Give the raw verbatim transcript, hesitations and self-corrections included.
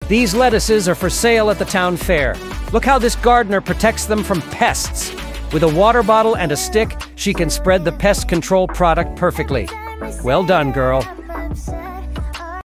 These lettuces are for sale at the town fair. Look how this gardener protects them from pests. With a water bottle and a stick, she can spread the pest control product perfectly. Well done, girl.